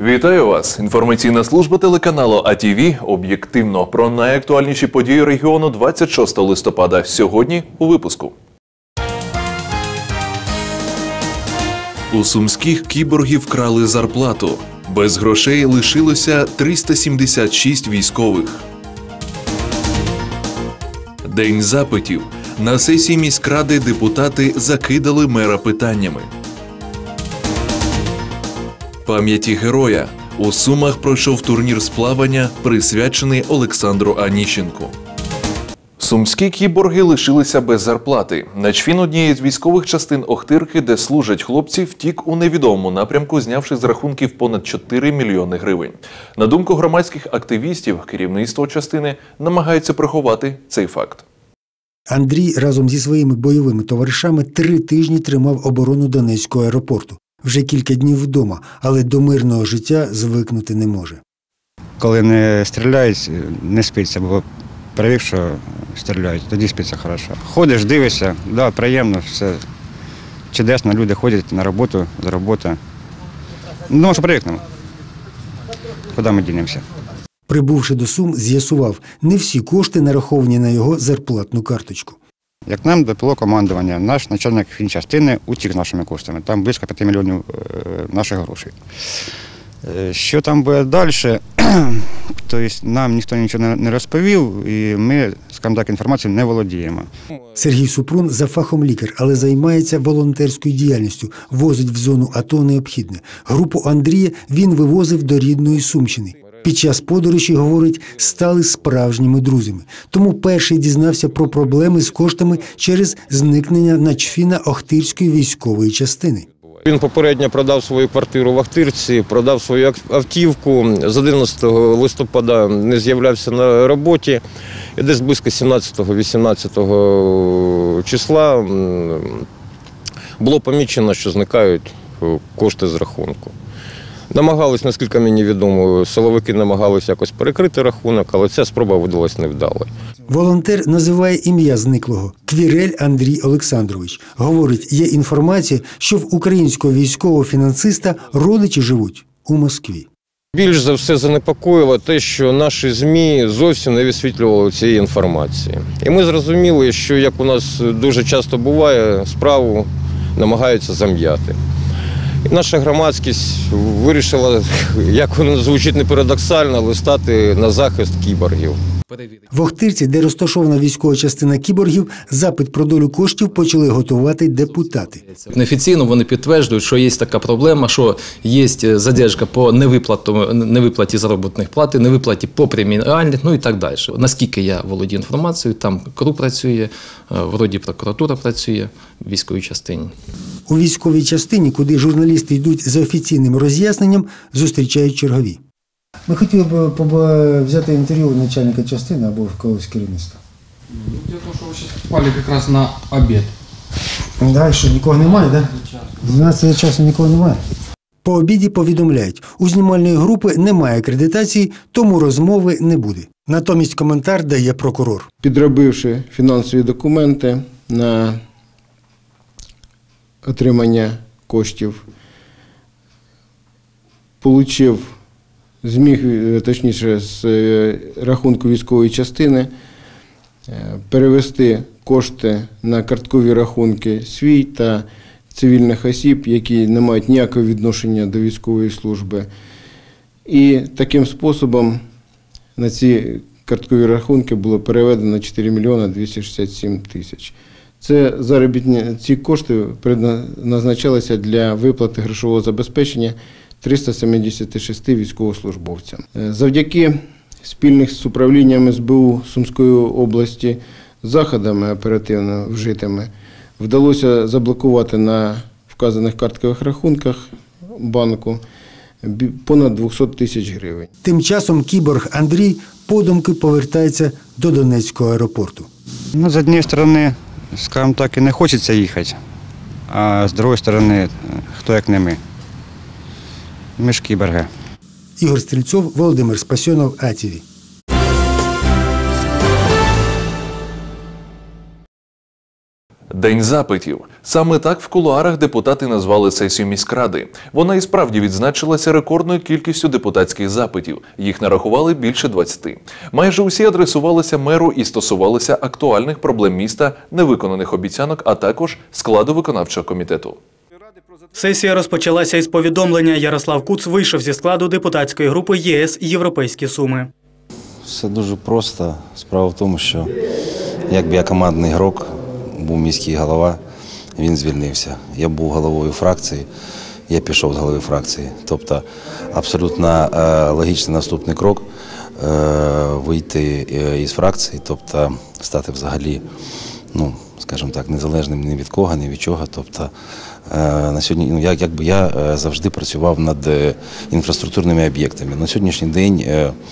Вітаю вас! Інформаційна служба телеканалу АТВ об'єктивно про найактуальніші події регіону 26 листопада. Сьогодні у випуску. У сумських кіборгів вкрали зарплату. Без грошей лишилося 376 військових. День запитів. На сесії міськради депутати закидали мера питаннями. Пам'яті героя. У Сумах пройшов турнір з плавання, присвячений Олександру Аніщенку. Сумські кіборги лишилися без зарплати. Начфін однієї з військових частин Охтирки, де служать хлопці, втік у невідомому напрямку, знявши з рахунків понад 4 мільйони гривень. На думку громадських активістів, керівництво частини намагається приховати цей факт. Андрій разом зі своїми бойовими товаришами 3 тижні тримав оборону Донецького аеропорту. Вже кілька днів вдома, але до мирного життя звикнути не може. Коли не стріляють, не спиться, бо привик, що стріляють, тоді спиться хорошо. Ходиш, дивишся, да, приємно, все чудесно, люди ходять на роботу, з роботи. Думаю, що привикнемо. Куди ми дінемося? Прибувши до Сум, з'ясував, не всі кошти нараховані на його зарплатну карточку. Як нам доповіло командування, наш начальник фінчастини утік нашими коштами. Там близько 5 мільйонів наших грошей. Що там буде далі, тобто нам ніхто нічого не розповів, і ми, скажімо так, інформацією не володіємо. Сергій Супрун за фахом лікар, але займається волонтерською діяльністю, возить в зону АТО необхідне. Групу Андрія він вивозив до рідної Сумщини. Під час подорожі, говорить, стали справжніми друзями. Тому перший дізнався про проблеми з коштами через зникнення начфіна Охтирської військової частини. Він попередньо продав свою квартиру в Охтирці, продав свою автівку. З 11 листопада не з'являвся на роботі. І десь близько 17-18 числа було помічено, що зникають кошти з рахунку. Намагались, наскільки мені відомо, силовики намагалися якось перекрити рахунок, але ця спроба видалась невдалою. Волонтер називає ім'я зниклого – Квірель Андрій Олександрович. Говорить, є інформація, що в українського військового фінансиста родичі живуть у Москві. Більш за все занепокоїло те, що наші ЗМІ зовсім не висвітлювали цієї інформації. І ми зрозуміли, що, як у нас дуже часто буває, справу намагаються зам'яти. І наша громадськість вирішила, як воно звучить не парадоксально, але стати на захист кіборгів. В Охтирці, де розташована військова частина кіборгів, запит про долю коштів почали готувати депутати. Неофіційно вони підтверджують, що є така проблема, що є задержка по невиплаті заробітних плат, невиплаті по преміальних, ну і так далі. Наскільки я володію інформацією, там КРУ працює, вроді прокуратура працює в військовій частині. У військовій частині, куди журналісти йдуть за офіційним роз'ясненням, зустрічають чергові. Ми хотіли б взяти інтерв'ю у начальника частини або когось керівництва. Дело в том, что вы сейчас попали как раз на обед. Так, що нікого немає, так? 12 часу нікого немає. По обіді повідомляють, у знімальної групи немає акредитації, тому розмови не буде. Натомість коментар дає прокурор. Підробивши фінансові документи на отримання коштів, зміг, точніше, з рахунку військової частини перевести кошти на карткові рахунки свій та цивільних осіб, які не мають ніякого відношення до військової служби. І таким способом на ці карткові рахунки було переведено 4 мільйони 267 тисяч. Ці кошти призначалися для виплати грошового забезпечення 376 військовослужбовцям. Завдяки спільних з управлінням СБУ Сумської області заходами оперативно вжитими вдалося заблокувати на вказаних карткових рахунках банку понад 200 тисяч гривень. Тим часом кіборг Андрій подумки повертається до Донецького аеропорту. Ну, з однієї сторони, скажімо так, і не хочеться їхати, а з іншої сторони, хто як не ми. Ми ж кіборги. Ігор Стрільцов, Володимир Спасьонов, АТВ. День запитів. Саме так в кулуарах депутати назвали сесію міськради. Вона і справді відзначилася рекордною кількістю депутатських запитів. Їх нарахували більше 20. Майже усі адресувалися меру і стосувалися актуальних проблем міста, невиконаних обіцянок, а також складу виконавчого комітету. Сесія розпочалася із повідомлення. Ярослав Куц вийшов зі складу депутатської групи ЄС «Європейські Суми». Все дуже просто. Справа в тому, що якби я командний ігрок, був міський голова, він звільнився. Я був головою фракції, я пішов з голови фракції. Тобто абсолютно логічний наступний крок вийти із фракції, тобто стати взагалі, скажімо так, незалежним ні від кого, ні від чого. Тобто на сьогодні, я завжди працював над інфраструктурними об'єктами. На сьогоднішній день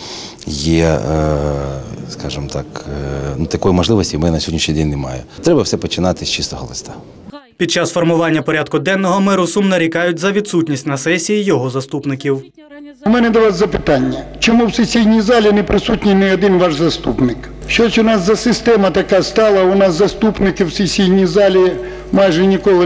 є, скажімо так, такої можливості в мене на сьогоднішній день немає. Треба все починати з чистого листа. Під час формування порядку денного меру Сум нарікають за відсутність на сесії його заступників. У мене до вас запитання. Чому в сесійній залі не присутній ні один ваш заступник? Щось у нас за система така стала, у нас заступники в сесійній залі майже ніколи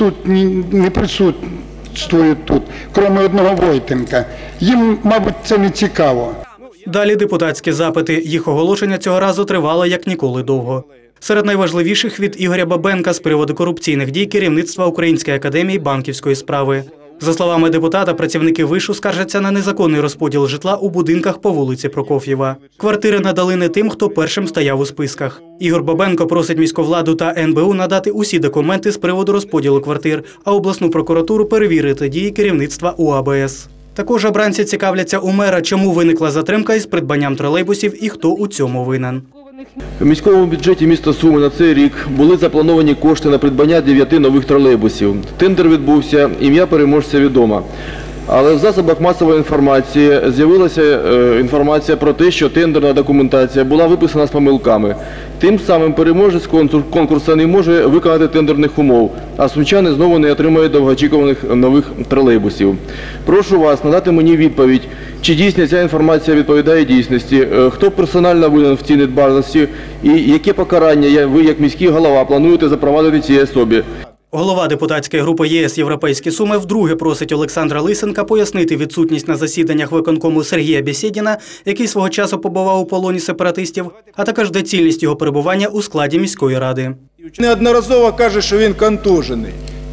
не присутствують тут, крім одного Войтенка. Їм, мабуть, це не цікаво. Далі депутатські запити. Їх оголошення цього разу тривало як ніколи довго. Серед найважливіших від Ігоря Бабенка з приводу корупційних дій керівництва Української академії банківської справи. За словами депутата, працівники вишу скаржаться на незаконний розподіл житла у будинках по вулиці Прокоф'єва. Квартири надали не тим, хто першим стояв у списках. Ігор Бабенко просить міську владу та НБУ надати усі документи з приводу розподілу квартир, а обласну прокуратуру перевірити дії керівництва УАБС. Також обранці цікавляться у мера, чому виникла затримка із придбанням тролейбусів і хто у цьому винен. У міському бюджеті міста Суми на цей рік були заплановані кошти на придбання 9 нових тролейбусів. Тендер відбувся, ім'я переможця відомо. Але в засобах масової інформації з'явилася інформація про те, що тендерна документація була виписана з помилками. Тим самим переможець конкурсу не може виконати тендерних умов, а сумчани знову не отримають довгоочікуваних нових тролейбусів. Прошу вас надати мені відповідь, чи дійсно ця інформація відповідає дійсності, хто персонально винен в цій недбалості і яке покарання ви, як міський голова, плануєте запровадити цій особі. Голова депутатської групи ЄС «Європейські Суми» вдруге просить Олександра Лисенка пояснити відсутність на засіданнях виконкому Сергія Бєсєдіна, який свого часу побував у полоні сепаратистів, а також доцільність його перебування у складі міської ради. Неодноразово каже, що він контужений.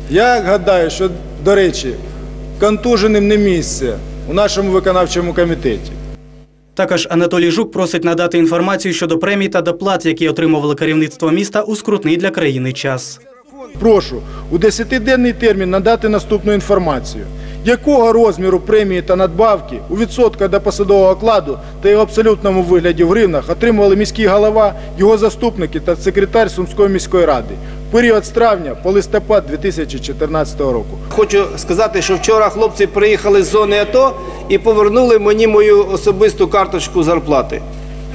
Я гадаю, що, до речі, контуженим не місце у нашому виконавчому комітеті. Також Анатолій Жук просить надати інформацію щодо премій та доплат, які отримувало керівництво міста у скрутний для країни час. Прошу у 10-денний термін надати наступну інформацію. Якого розміру премії та надбавки у відсотках до посадового окладу та його абсолютному вигляді в гривнах отримували міський голова, його заступники та секретар Сумської міської ради в період з травня по листопад 2014 року. Хочу сказати, що вчора хлопці приїхали з зони АТО і повернули мені мою особисту карточку зарплати,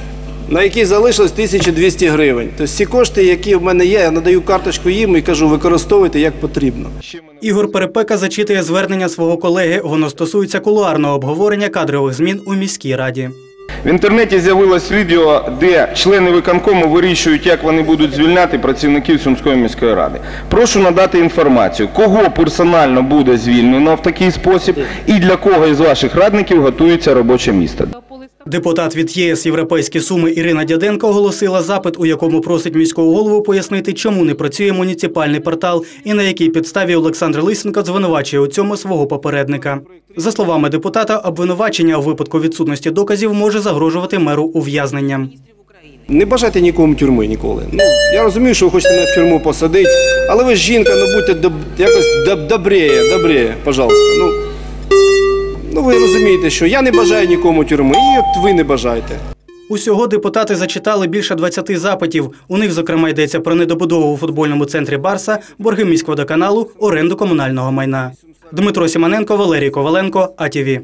на якій залишилось 1200 гривень. Тобто всі кошти, які в мене є, я надаю карточку їм і кажу, використовуйте як потрібно. Ігор Перепека зачитує звернення свого колеги. Воно стосується кулуарного обговорення кадрових змін у міській раді. В інтернеті з'явилось відео, де члени виконкому вирішують, як вони будуть звільняти працівників Сумської міської ради. Прошу надати інформацію, кого персонально буде звільнено в такий спосіб і для кого із ваших радників готується робоче місце. Депутат від ЄС «Європейські Суми» Ірина Дяденко оголосила запит, у якому просить міського голову пояснити, чому не працює муніципальний портал і на якій підставі Олександр Лисенко звинувачує у цьому свого попередника. За словами депутата, обвинувачення у випадку відсутності доказів може загрожувати меру ув'язненням. Не бажайте нікому тюрми ніколи. Я розумію, що ви хочете мене в тюрму посадити, але ви ж жінка, будьте якось добріє, пожалуйста. Ви розумієте, що я не бажаю нікому тюрми, і от ви не бажаєте. Усього депутати зачитали більше 20 запитів. У них, зокрема, йдеться про недобудову у футбольному центрі «Барса», борги міськводоканалу, оренду комунального майна. Дмитро Сімоненко, Валерій Коваленко, АТВ.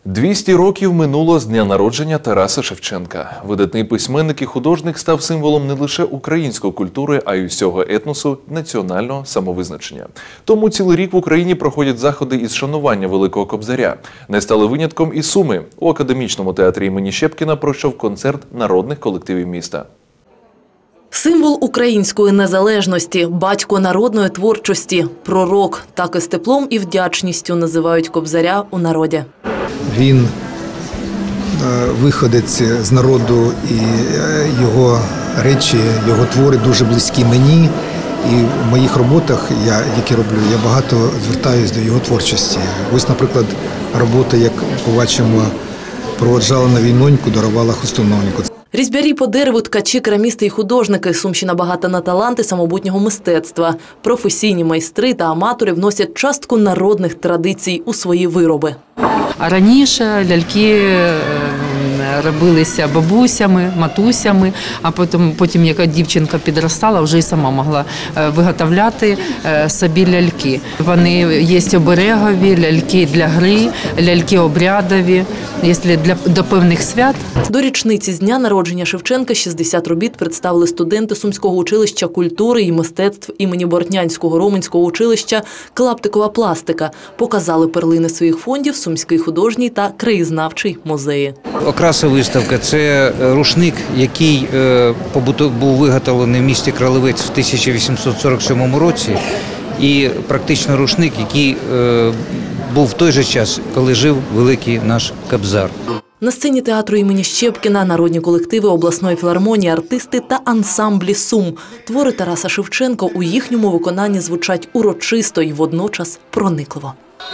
200 років минуло з дня народження Тараса Шевченка. Видатний письменник і художник став символом не лише української культури, а й усього етносу національного самовизначення. Тому цілий рік в Україні проходять заходи із шанування Великого Кобзаря. Не стали винятком і Суми. У академічному театрі імені Щепкіна пройшов концерт народних колективів міста. Символ української незалежності, батько народної творчості, пророк. Так із теплом і вдячністю називають Кобзаря у народі. Він виходець з народу, і його речі, його твори дуже близькі мені. І в моїх роботах, які роблю, я багато звертаюся до його творчості. Ось, наприклад, робота, як побачимо, «Проводжала на війноньку, дарувала хустононьку». Різьбярі по дереву, ткачі, керамісти і художники. Сумщина багата на таланти самобутнього мистецтва. Професійні майстри та аматори вносять частку народних традицій у свої вироби. Раніше ляльки робилися бабусями, матусями, а потім як дівчинка підростала, вже й сама могла виготовляти собі ляльки. Вони є оберегові, ляльки для гри, ляльки обрядові, до певних свят. До річниці з дня народження Шевченка 60 робіт представили студенти Сумського училища культури і мистецтв імені Бортнянського Роменського училища «Клаптикова пластика». Показали перлини своїх фондів Сумський художній та краєзнавчий музеї. Окраса виставка – це рушник, який був виготовлений в місті Кролевець в 1847 році. І практично рушник, який був в той же час, коли жив великий наш Кобзар. На сцені театру імені Щепкіна народні колективи обласної філармонії, артисти та ансамблі Сум. Твори Тараса Шевченка у їхньому виконанні звучать урочисто і водночас проникливо.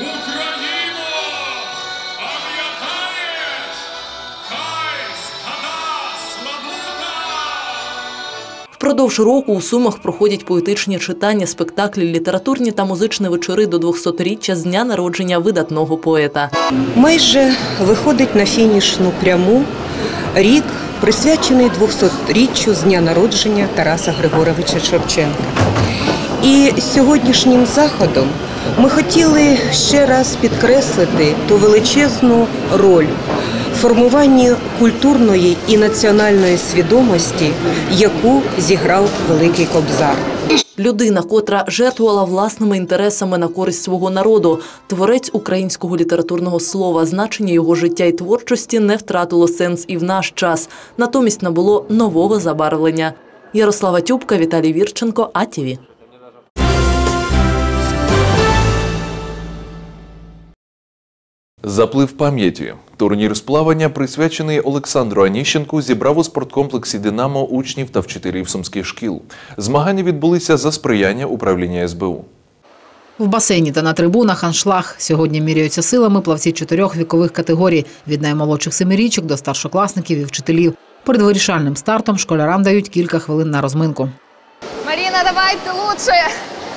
Впродовж року у Сумах проходять поетичні читання, спектаклі, літературні та музичні вечори до 200-річчя з дня народження видатного поета. Майже виходить на фінішну пряму рік, присвячений 200-річчю з дня народження Тараса Григоровича Шевченка. І сьогоднішнім заходом ми хотіли ще раз підкреслити ту величезну роль формуванні культурної і національної свідомості, яку зіграв Великий Кобзар. Людина, котра жертвувала власними інтересами на користь свого народу, творець українського літературного слова, значення його життя і творчості не втратило сенс і в наш час, натомість набуло нового забарвлення. Ярослава Тюбка, Віталій Вірченко, АТВ. Заплив пам'яті. Турнір з плавання, присвячений Олександру Аніщенку, зібрав у спорткомплексі «Динамо» учнів та вчителів сумських шкіл. Змагання відбулися за сприяння управління СБУ. В басейні та на трибунах аншлаг. Сьогодні міряються силами плавці 4 вікових категорій – від наймолодших 7-річок до старшокласників і вчителів. Перед вирішальним стартом школярам дають кілька хвилин на розминку. Маріна, давай, ти лучше!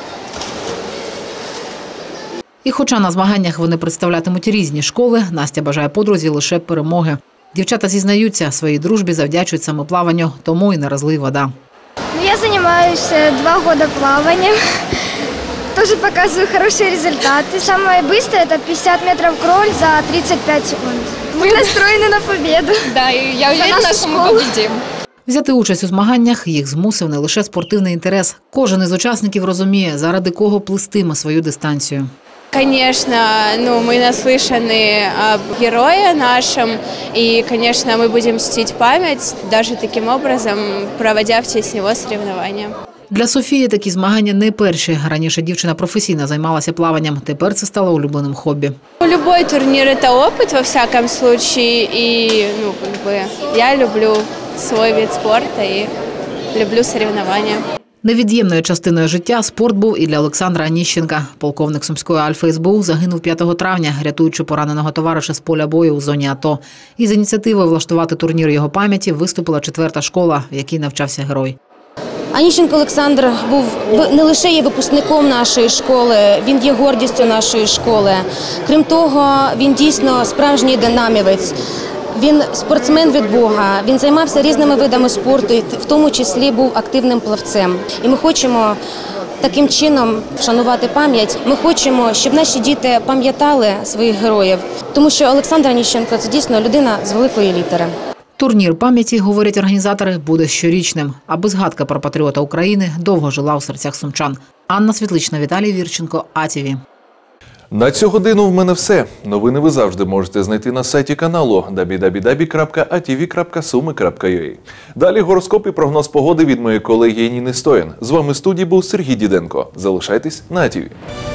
І хоча на змаганнях вони представлятимуть різні школи, Настя бажає подрузі лише перемоги. Дівчата зізнаються, своїй дружбі завдячують саме плаванню, тому і не розлий вода. Я займаюся 2 роки плаванням, теж показую хороші результати. Саме швидше – це 50 метрів кроль за 35 секунд. Ми настроєні на победу. Да, я уверена, що ми победимо. Взяти участь у змаганнях їх змусив не лише спортивний інтерес. Кожен із учасників розуміє, заради кого плистиме свою дистанцію. Конечно, мы наслышаны об герое нашем, и, конечно, мы будем чтить память, даже таким образом, проводя в честь него соревнования. Для Софії такі змагання не перші. Раніше дівчина професійно займалася плаванням, тепер це стало улюбленим хобі. Любой турнир – это опыт, во всяком случае, и я люблю свой вид спорта и люблю соревнования. Невід'ємною частиною життя спорт був і для Олександра Аніщенка. Полковник Сумської Альфа СБУ загинув 5 травня, рятуючи пораненого товариша з поля бою у зоні АТО. Із ініціативою влаштувати турнір його пам'яті виступила 4-та школа, в якій навчався герой. Аніщенко Олександр був не лише є випускником нашої школи, він є гордістю нашої школи. Крім того, він дійсно справжній динамівець. Він спортсмен від Бога, він займався різними видами спорту, в тому числі був активним плавцем. І ми хочемо таким чином вшанувати пам'ять. Ми хочемо, щоб наші діти пам'ятали своїх героїв, тому що Олександр Аніщенко – це дійсно людина з великої літери. Турнір пам'яті, говорять організатори, буде щорічним, аби згадка про патріота України довго жила у серцях сумчан. Анна Світлична, Віталій Вірченко, АТВ. На цю годину в мене все. Новини ви завжди можете знайти на сайті каналу www.atv.sumy.ua. Далі гороскоп і прогноз погоди від моєї колеги Ніни Стоян. З вами в студії був Сергій Діденко. Залишайтесь на АТВ.